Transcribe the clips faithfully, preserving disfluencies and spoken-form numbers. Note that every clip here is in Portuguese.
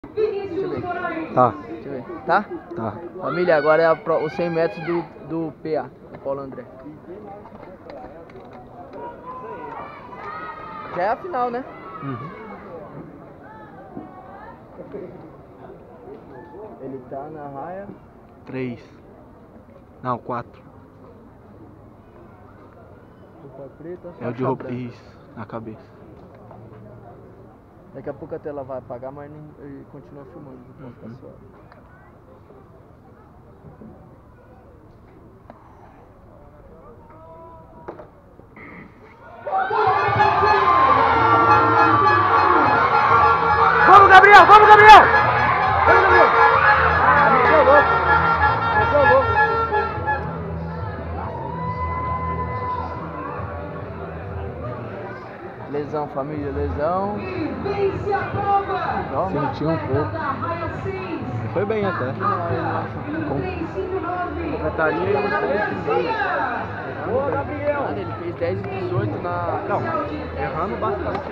Deixa eu ver. Tá. Deixa eu ver. Tá? Tá. Família, agora é a pro- os cem metros do, do P A, do Paulo André. Já é a final, né? Uhum. Ele tá na raia. Três. Não, quatro. Roupa preta, É o de faixa roupa. branca. Isso, na cabeça. Daqui a pouco a tela vai apagar, mas não, ele continua filmando, pra ficar Uhum. suave. Vamos, Gabriel! Vamos, Gabriel! Vamos, Gabriel! Meteu louco! Meteu louco! Lesão, família, lesão. Ó, Senti um pouco. Foi bem até. completaria e uns dez e dezoito. Boa, Gabriel! Ele fez dez e dezoito na... Não, mas errando bastante.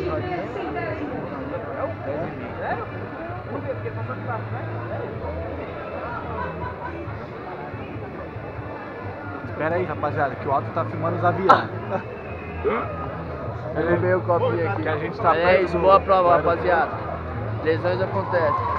Espera aí, rapaziada, que o Alto tá filmando os aviões. Eu levei o copinho aqui. Que a gente tá É perto isso, do- boa prova, do aeroporto. rapaziada. Lesões acontecem.